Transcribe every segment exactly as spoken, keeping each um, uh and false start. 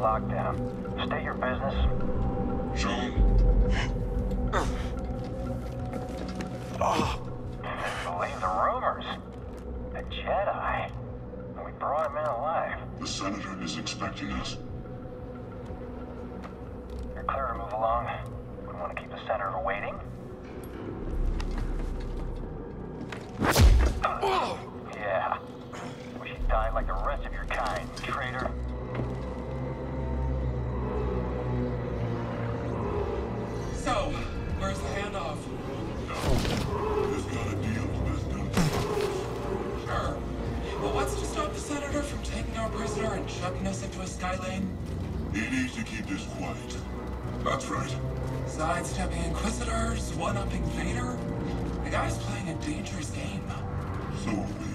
lockdown. State your business. Sean. Believe the rumors. A Jedi. We brought him in alive. The Senator is expecting us. You're clear to move along. We want to keep the Senator waiting. Yeah. Wish you died like the rest of your kind, traitor. So, where's the handoff? Just got a deal with them. Sure. But what's to stop the Senator from taking our prisoner and chucking us into a sky lane? He needs to keep this quiet. That's right. Sidestepping Inquisitors, one-upping Vader? The guy's playing a dangerous game. So are we.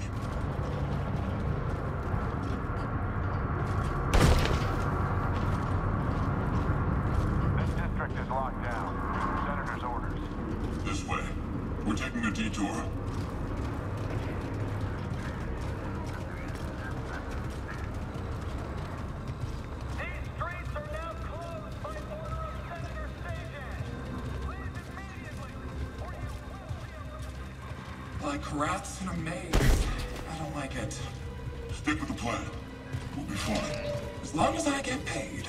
This district is locked down. Senator's orders. This way. We're taking a detour. These streets are now closed by order of Senator Sajan. Leave immediately, or you will be Like rats in a maze. I don't like it. Stick with the plan. We'll be fine. As long as I get paid.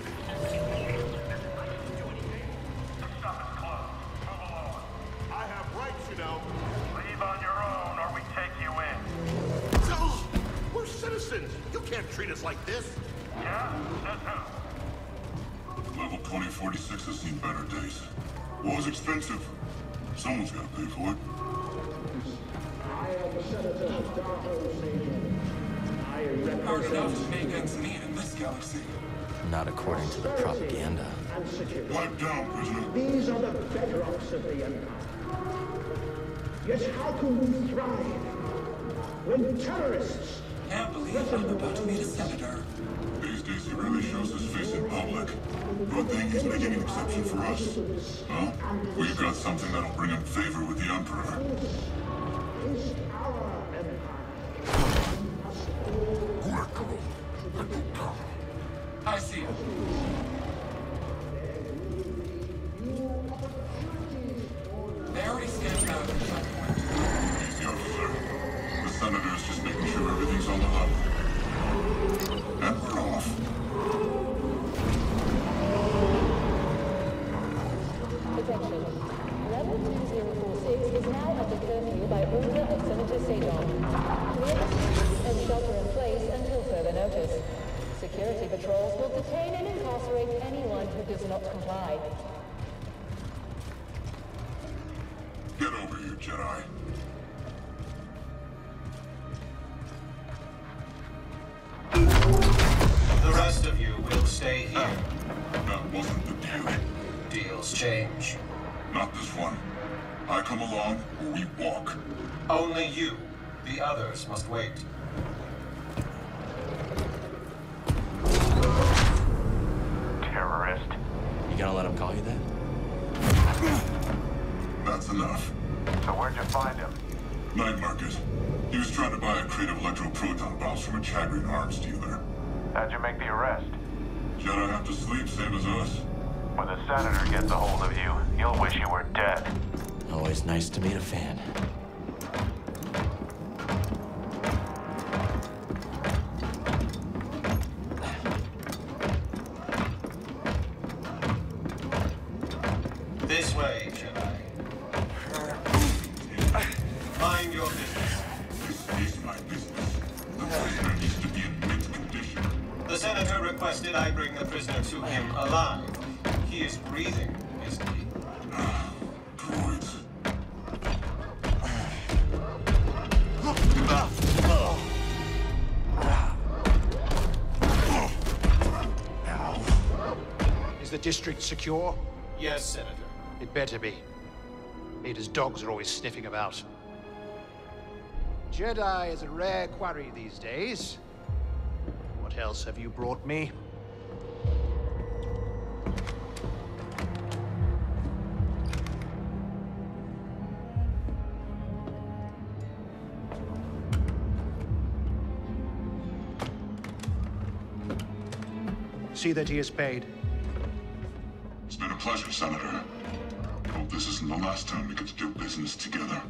I have rights, you know. Leave on your own, or we take you in. Oh, we're citizens. You can't treat us like this. Yeah? Says who? Level twenty forty-six has seen better days. War's expensive. Someone's got to pay for it. I am the Senator of Darko Sajan. I represent Hard enough to make ends meet in this galaxy. Not according to the propaganda. and security. Pipe down, prisoner. These are the bedrocks of the Empire. Yet how can we thrive when terrorists... Can't believe I'm about to meet a senator. These days he really shows his face in public. Good thing he's making an exception for us. Well, we've got something that'll bring him favor with the Emperor. is our Empire. I see it. They already scanned out the checkpoint. Easy, officer. The Senator's just making sure everything's on the up. And we're off. Attention. Level two zero four six is now under curfew by order of Senator Sajan. Clear the streets and shelter in place until further notice. Security patrols will detain and incarcerate anyone who does not comply. Get over here, Jedi. The rest of you will stay here. That wasn't the deal. Deals change. Not this one. I come along, or we walk. Only you. The others must wait. Terrorist. You gonna let him call you that? That's enough. So where'd you find him? Night market. He was trying to buy a crate of electroproton bombs from a Chagrin arms dealer. How'd you make the arrest? Jedi have to sleep, same as us. When the Senator gets a hold of you, you'll wish you were dead. Always nice to meet a fan. This way, Jedi. Mind your business. This is my business. The prisoner needs to be in mint condition. The Senator requested I bring the prisoner to him alive. He is breathing, isn't he? Droids. Is the district secure? Yes, Senator. It better be. Vader's dogs are always sniffing about. Jedi is a rare quarry these days. What else have you brought me? See that he is paid. It's been a pleasure, Senator. Hope this isn't the last time we get to do business together.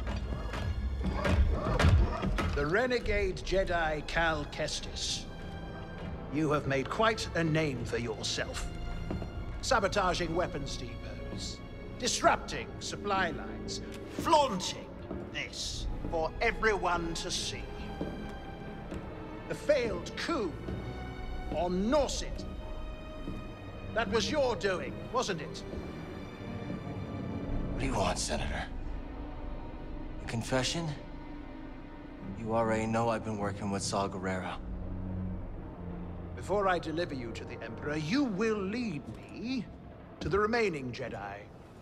The renegade Jedi Cal Kestis. You have made quite a name for yourself. Sabotaging weapons depots, disrupting supply lines, flaunting this for everyone to see. The failed coup on Norset. That was your doing, wasn't it? What do you want, Senator? A confession? You already know I've been working with Saw Gerrera. Before I deliver you to the Emperor, you will lead me to the remaining Jedi.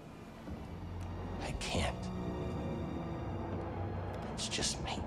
I can't. It's just me.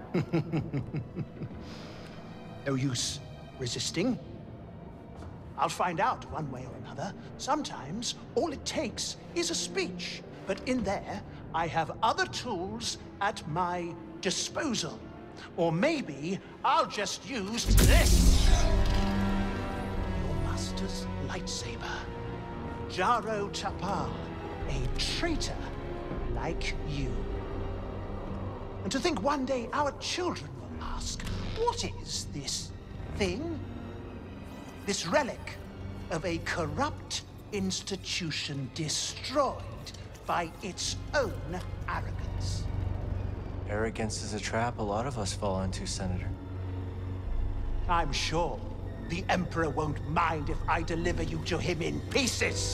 No use resisting. I'll find out one way or another. Sometimes all it takes is a speech. But in there, I have other tools at my disposal. Or maybe I'll just use this. Your master's lightsaber. Jaro Tapal, a traitor like you. And to think one day our children will ask, what is this thing? This relic of a corrupt institution destroyed by its own arrogance. Arrogance is a trap a lot of us fall into, Senator. I'm sure the Emperor won't mind if I deliver you to him in pieces.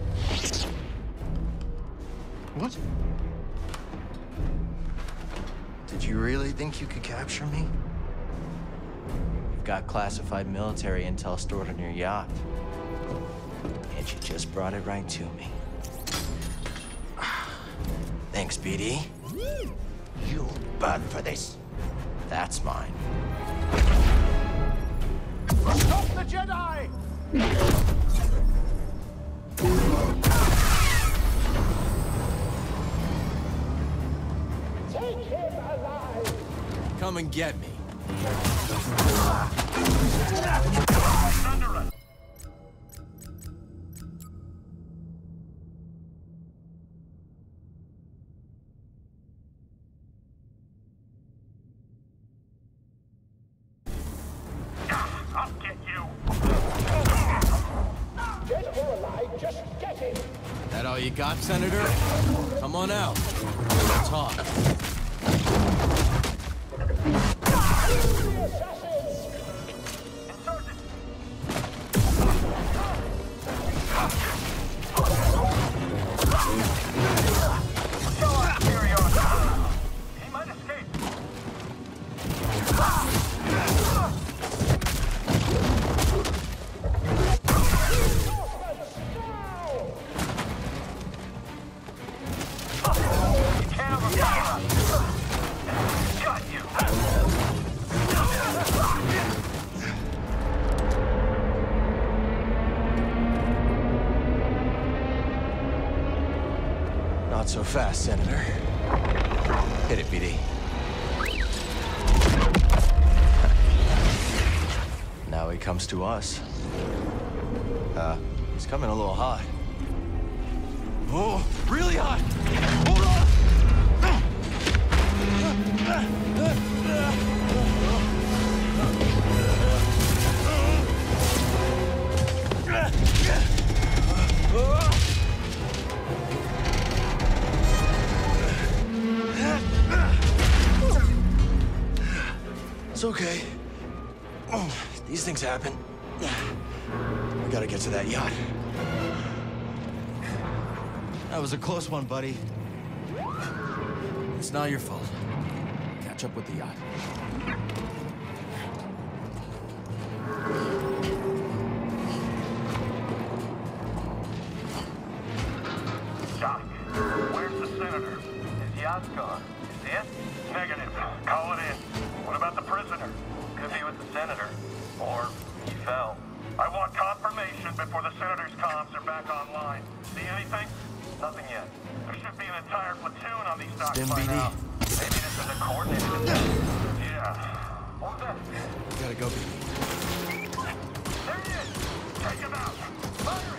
What? Did you really think you could capture me? You've got classified military intel stored on your yacht. And you just brought it right to me. Thanks, B D. You'll burn for this. That's mine. Stop the Jedi! Take him alive! Come and get me. Under us! I'll get you! Dead or alive, just get him! That all you got, Senator? Come on out. We'll talk. The assassins! Insurgent! Show our superiority! He might escape! You can't overpower us! Got you! Not so fast, Senator. Hit it, B D. Now he comes to us. Uh, he's coming a little hot. Oh, really hot! Hold on! It's okay. These things happen. We gotta get to that yacht. That was a close one, buddy. It's not your fault. Catch up with the yacht. Doc, where's the senator? His yacht's gone. Is it? Negative. Call it in. What about the prisoner? Could be with the senator. Or he fell. I want confirmation before the senator's comms are back online. See anything? Nothing yet. There should be an entire platoon on these docks Stim by B D. now. Maybe this is a coordinated attack. Yeah. What was that? We gotta go, B D. There he is! Take him out! Firing!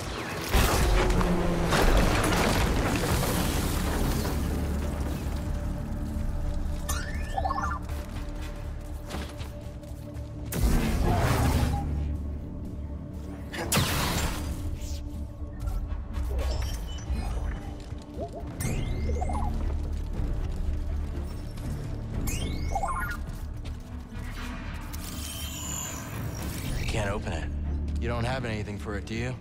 Can't open it. You don't have anything for it, do you?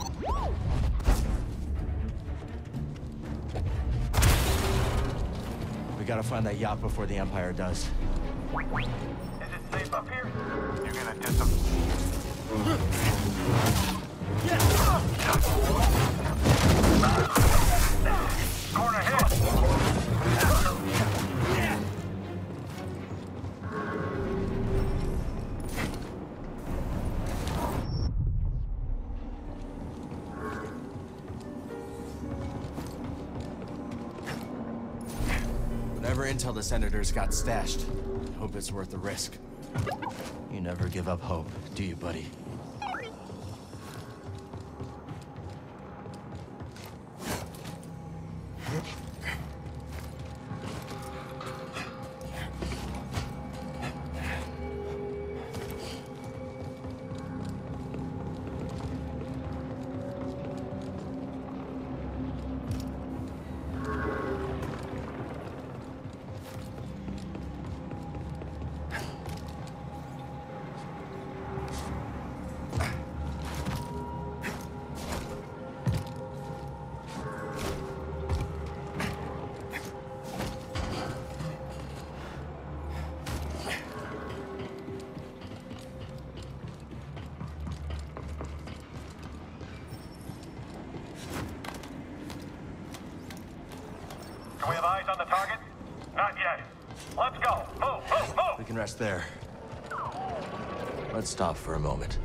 We gotta find that yacht before the Empire does. Is it safe up here? You're gonna dis- Scoring a hit! Whatever intel the Senators got stashed, hope it's worth the risk. You never give up hope, do you, buddy? Do we have eyes on the target? Not yet. Let's go. Move, move, move! We can rest there. Let's stop for a moment.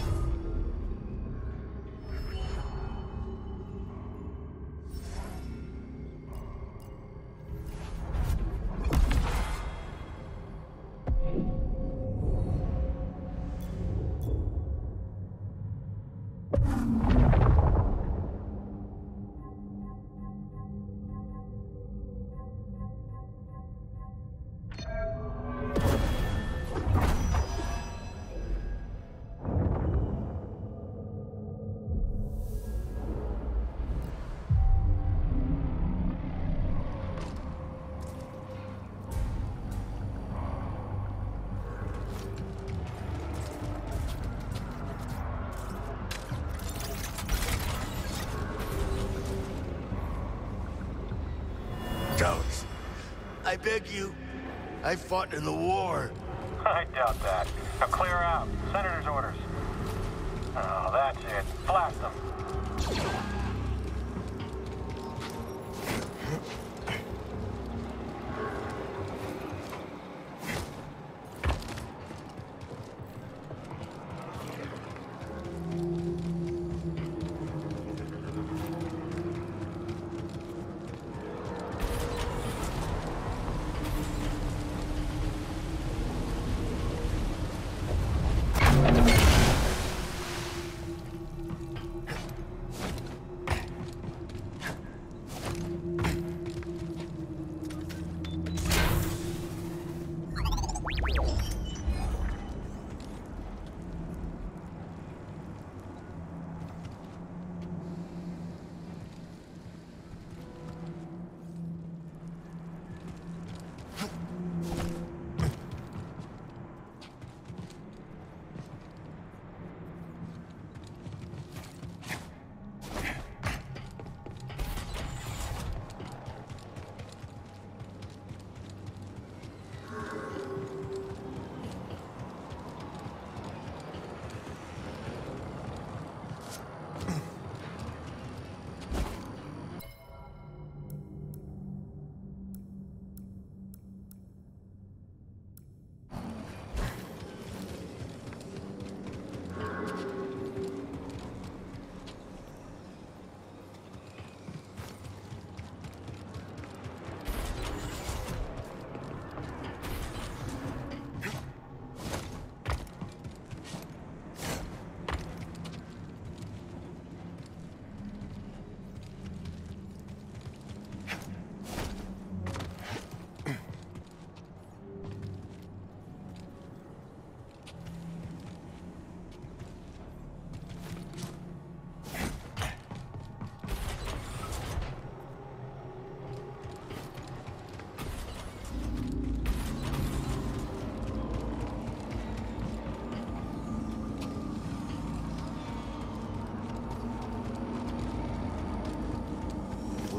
Cowards. I beg you. I fought in the war. I doubt that. Now clear out. Senator's orders. Oh, that's it. Blast them.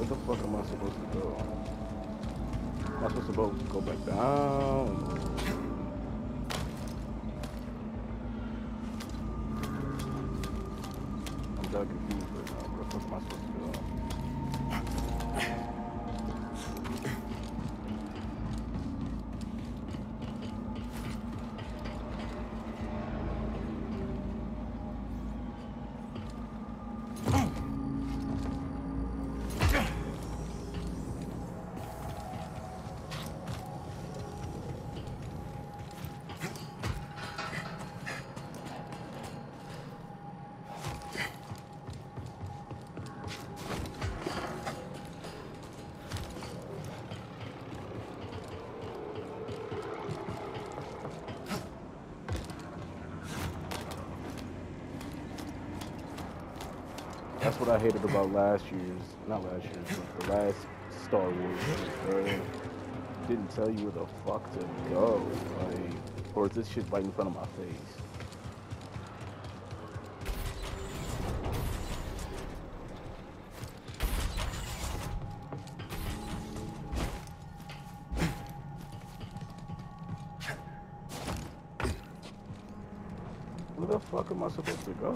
Where the fuck am I supposed to go? Am I supposed to go, go back down? I'm done confused right now. Where the fuck am I supposed to go? That's what I hated about last year's, not last year's, but the last Star Wars, bro. Didn't tell you where the fuck to go, like, or is this shit right in front of my face? Where the fuck am I supposed to go?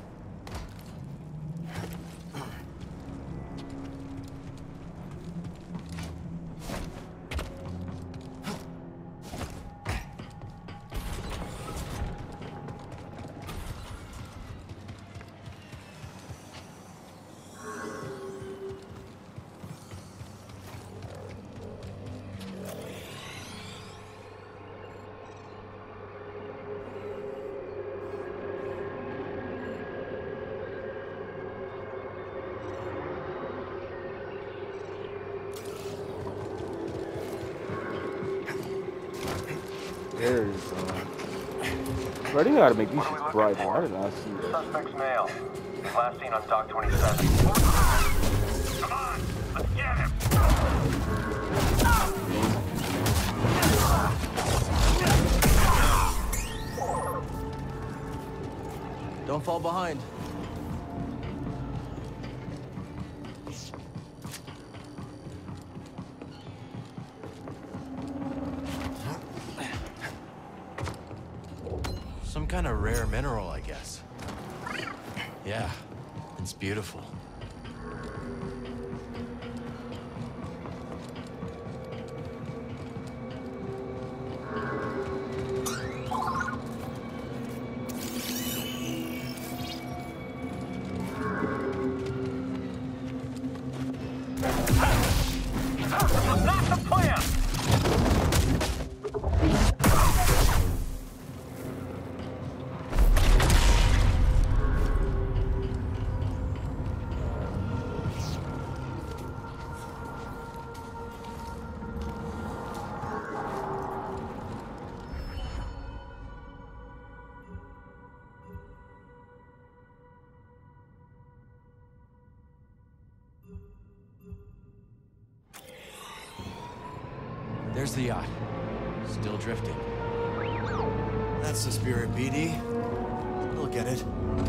There is, uh... I didn't know how to make these shits bright. I did not see that. Suspect's male. Last seen on Dock twenty-seven. Come on! Let's get him! Don't fall behind. Some kind of rare mineral, I guess. Yeah, it's beautiful. Not the plan! There's the yacht. Still drifting. That's the spirit, B D. We'll get it. You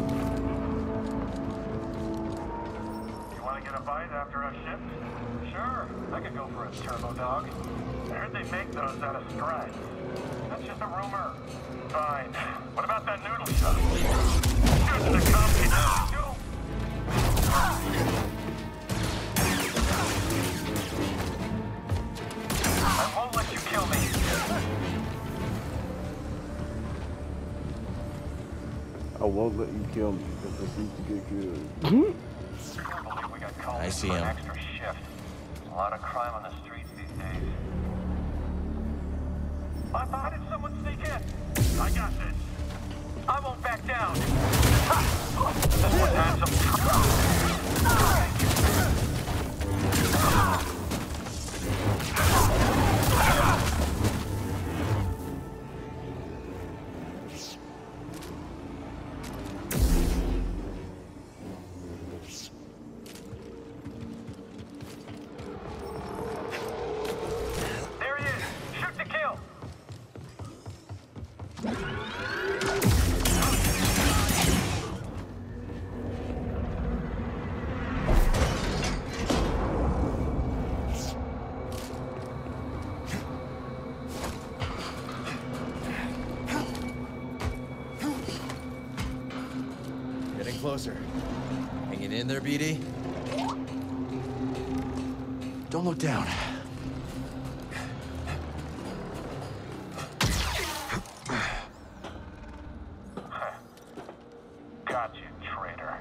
want to get a bite after a shift? Sure, I could go for a turbo dog. I heard they make those out of strides. That's just a rumor. Fine. What about that noodle shop? Shooting the company now, too. I won't let you kill me. I won't let you kill me because I seem to get good. I can't believe we got called I in see for an him. extra shift. A lot of crime on the streets these days. I thought did someone sneak in? I got this. I won't back down. This one had some... There he is. Shoot to kill. closer. Hanging in there, B D? Don't look down. Got you, traitor.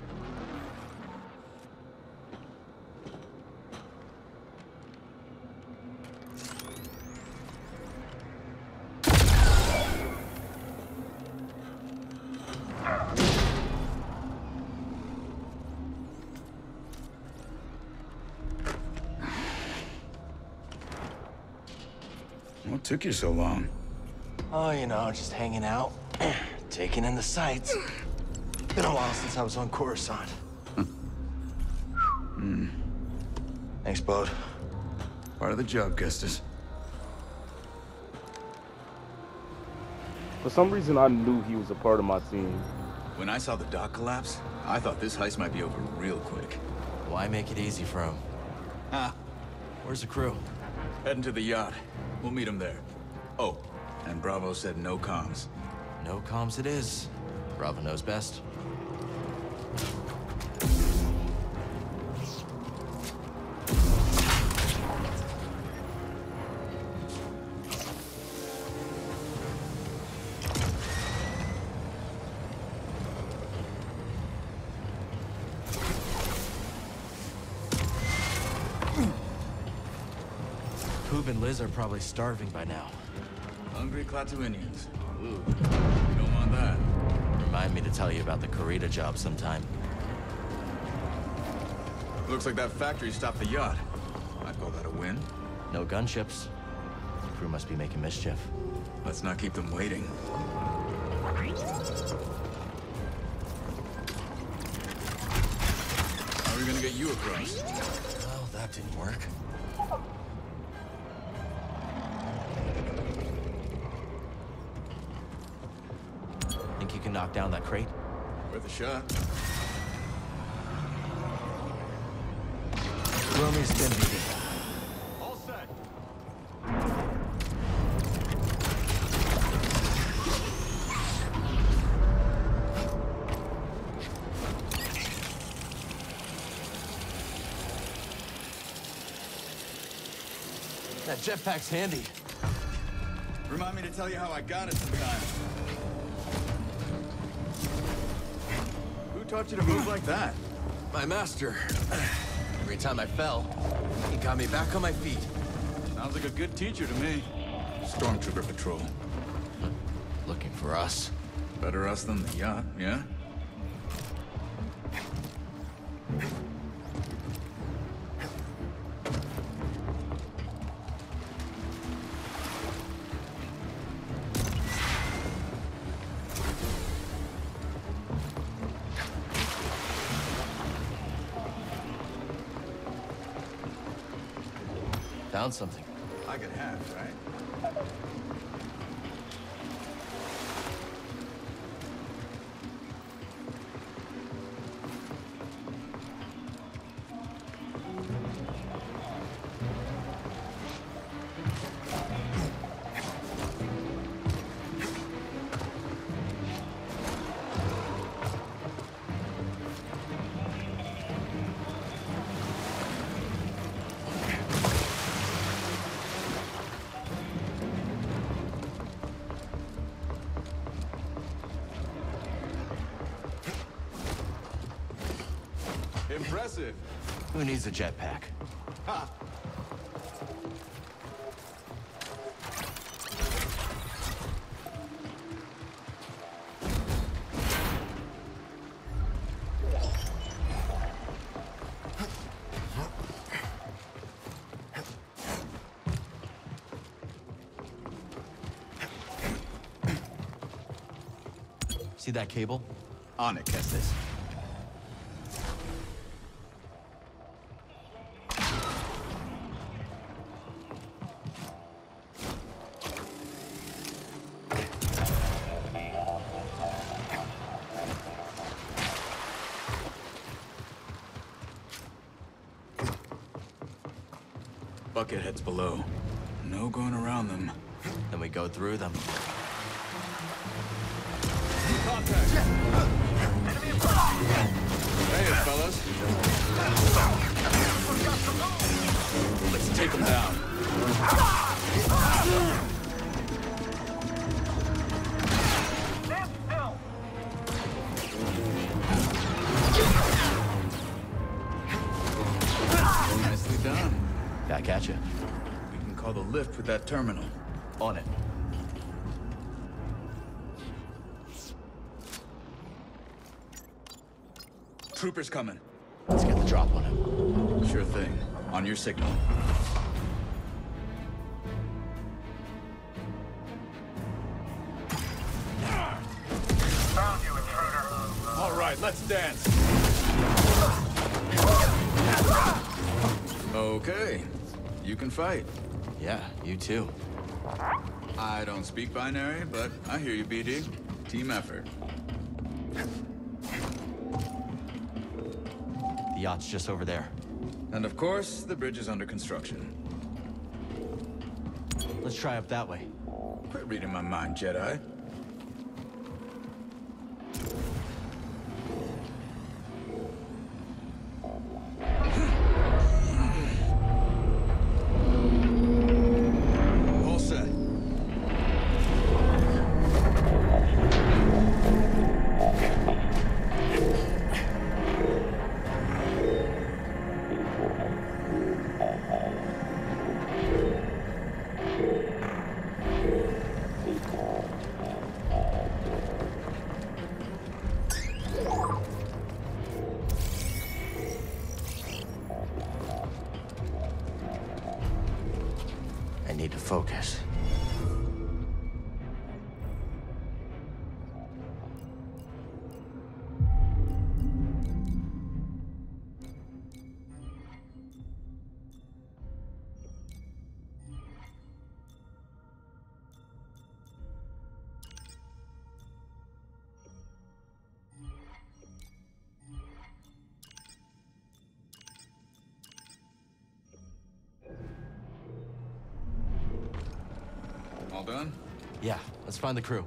What took you so long? Oh, you know, just hanging out. Taking in the sights. Been a while since I was on Coruscant. Hmm. Thanks, Bode. Part of the job, Kestis. For some reason, I knew he was a part of my team. When I saw the dock collapse, I thought this heist might be over real quick. Why make it easy for him? Ah. Where's the crew? Heading to the yacht. We'll meet him there. Oh, and Bravo said no comms. No comms it is. Bravo knows best. Poob and Liz are probably starving by now. Hungry Klatooinians. Ooh, you don't want that. Remind me to tell you about the Karita job sometime. Looks like that factory stopped the yacht. I'd call that a win. No gunships. The crew must be making mischief. Let's not keep them waiting. How are we gonna get you across? Well, that didn't work. Think you can knock down that crate? Worth a shot. Throw me a spin, B D. All set. That jetpack's handy. Remind me to tell you how I got it sometime. Who taught you to move like that? My master. Every time I fell, he got me back on my feet. Sounds like a good teacher to me. Stormtrooper patrol. Looking for us. Better us than the yacht, yeah? Found something. I can have, right? Impressive. Who needs a jetpack? Ha! See that cable? On it, Kestis. Bucketheads below. No going around them. Then we go through them. Contact. Enemy Hey, fellas. Let's take them down. Stand still. Nicely done. Back at you. We can call the lift with that terminal. On it. Troopers coming. Let's get the drop on him. Sure thing. On your signal. Found you, intruder. All right, let's dance. Okay. You can fight. Yeah, you too. I don't speak binary, but I hear you, B D. Team effort. The yacht's just over there. And of course, the bridge is under construction. Let's try up that way. Quit reading my mind, Jedi. All set. I need to focus. All done? Yeah, let's find the crew.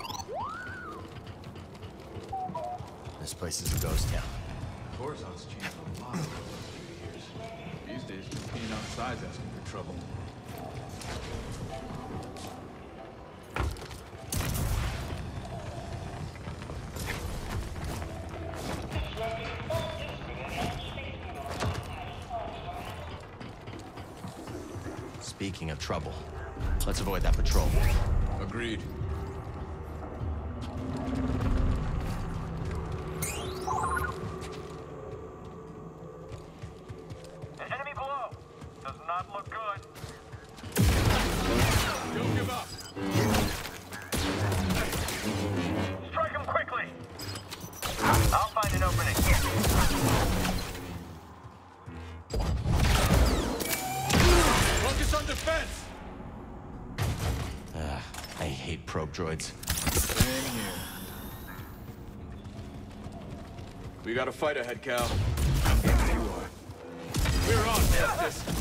This place is a ghost town. Coruscant's changed a lot over the last few years. These days, just being outside's asking for trouble. Speaking of trouble, let's avoid that patrol. Agreed. The enemy below. Does not look good. Don't give up. Strike him quickly. I'll find an opening. Focus on defense! Ugh, I hate probe droids. Same here. We got a fight ahead, Cal. Yes, you are. We're on, Justice.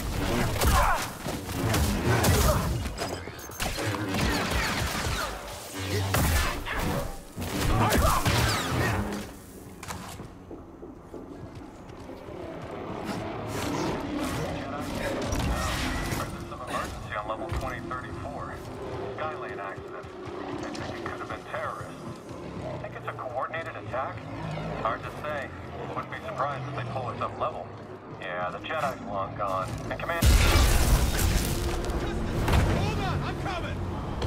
Level twenty thirty-four. Skylane accident. I think it could have been terrorists. Think it's a coordinated attack? Hard to say. Wouldn't be surprised if they pull us up level. Yeah, the Jedi's long gone. And command... Hold on, I'm coming!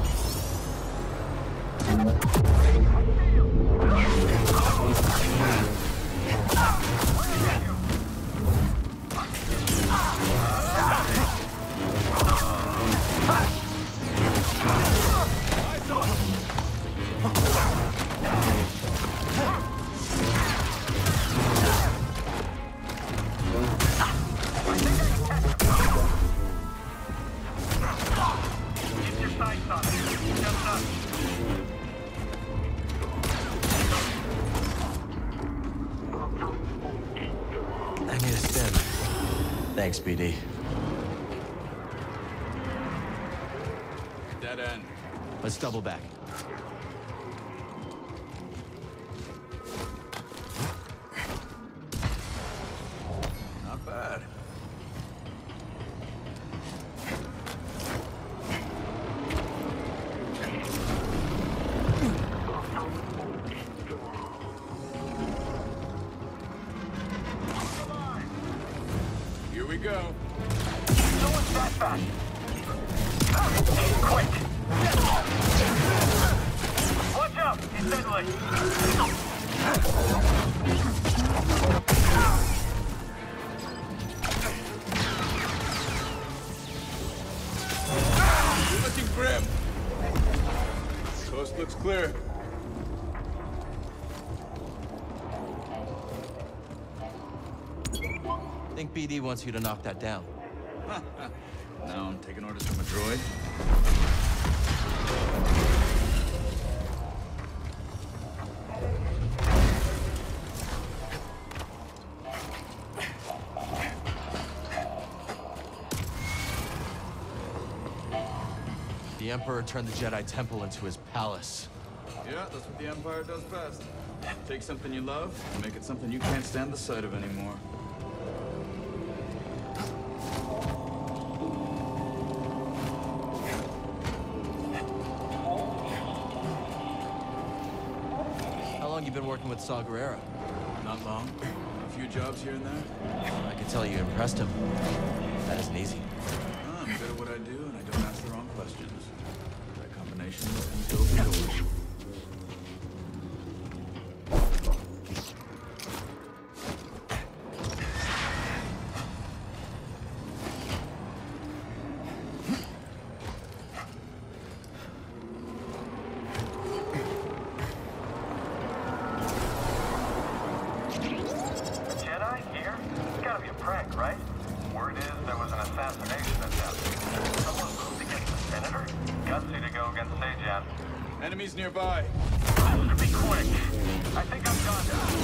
I need a stim. Thanks, B D. Dead end. Let's double back. we go. No one's that fast. Quick! Watch out! He's deadly! You're looking grim. Coast looks clear. I think B D wants you to knock that down. Now I'm taking orders from a droid. The Emperor turned the Jedi Temple into his palace. Yeah, that's what the Empire does best. Take something you love and make it something you can't stand the sight of anymore. How long you been working with Saw Gerrera? Not long. A few jobs here and there. I can tell you impressed him. That isn't easy. Oh, I'm good at what I do, and I don't ask the wrong questions. That combination opens open doors. Enemies nearby. Be quick. I think I'm done.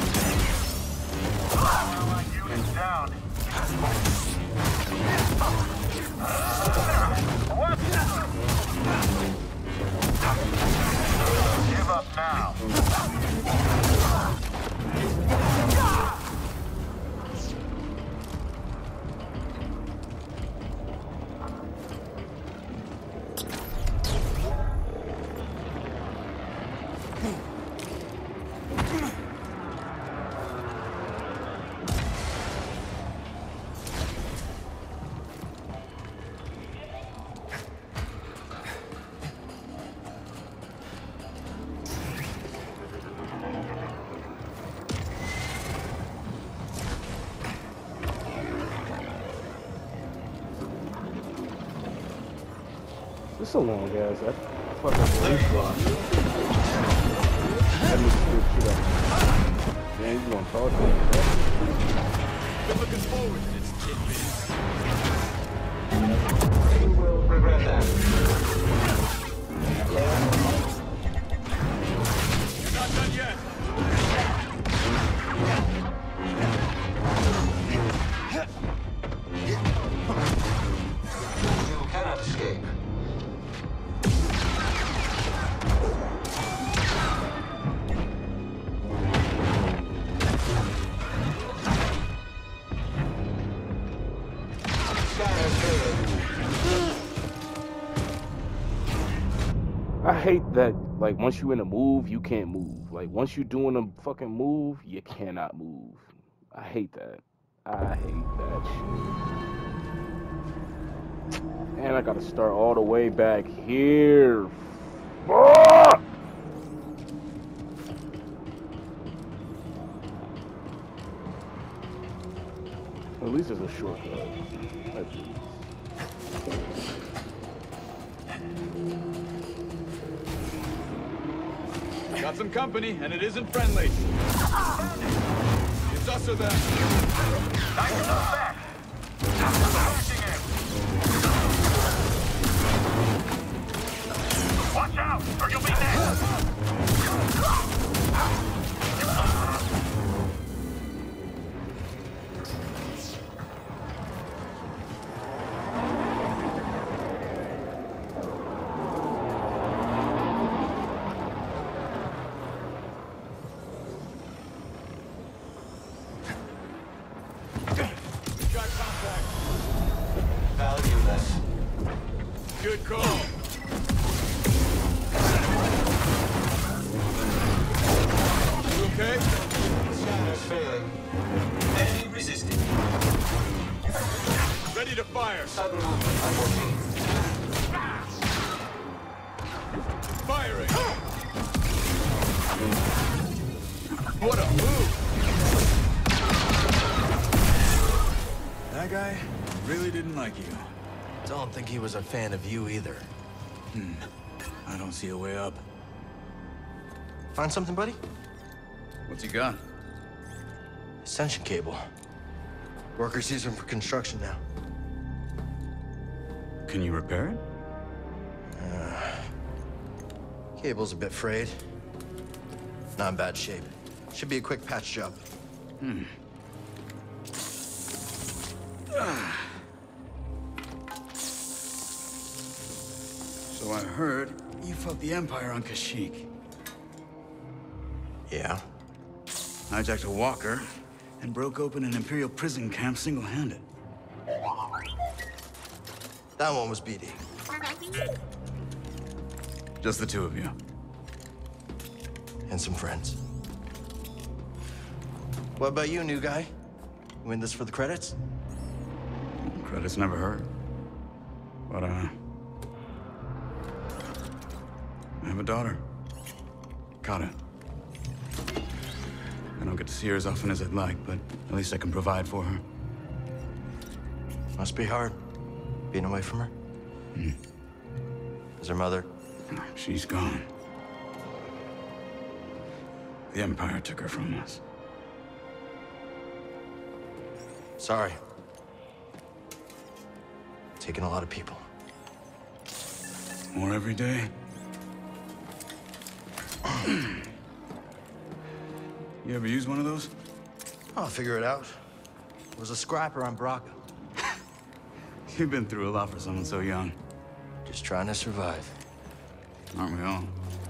Well, my unit's down. What? Give up now. This is a long ass. That fucking race block. That nigga still shit up. Yeah, he's gonna talk to me. Good looking forward to this tidbit. You will regret that. You're not done yet. You cannot escape. I hate that, like, once you in a move, you can't move. Like, once you doing a fucking move, you cannot move. I hate that. I hate that shit. And I gotta start all the way back here. Fuck! At least it's a shortcut. That's it. Got some company, and it isn't friendly. It's us or them. Nice to back. Smashing him. Watch out, or you'll be next. Good call. You okay? Scanner's failing. Enemy resisting. to fire! Sudden movement. Firing! What a move! That guy really didn't like you. Don't think he was a fan of you either. Hmm. I don't see a way up. Find something, buddy? What's he got? Ascension cable. Workers use them for construction now. Can you repair it? Uh, cable's a bit frayed. Not in bad shape. Should be a quick patch job. Hmm. So I heard you fought the Empire on Kashyyyk. Yeah? Hijacked a walker and broke open an Imperial prison camp single-handed. That one was B D. Just the two of you. And some friends. What about you, new guy? You in this for the credits? Credits never hurt. But, uh... I have a daughter. Kata. I don't get to see her as often as I'd like, but at least I can provide for her. Must be hard, being away from her. Hmm. Is her mother? She's gone. The Empire took her from us. Sorry. Taking a lot of people. More every day. You ever use one of those? I'll figure it out. It was a scrapper on Braca. You've been through a lot for someone so young. Just trying to survive. Aren't we all?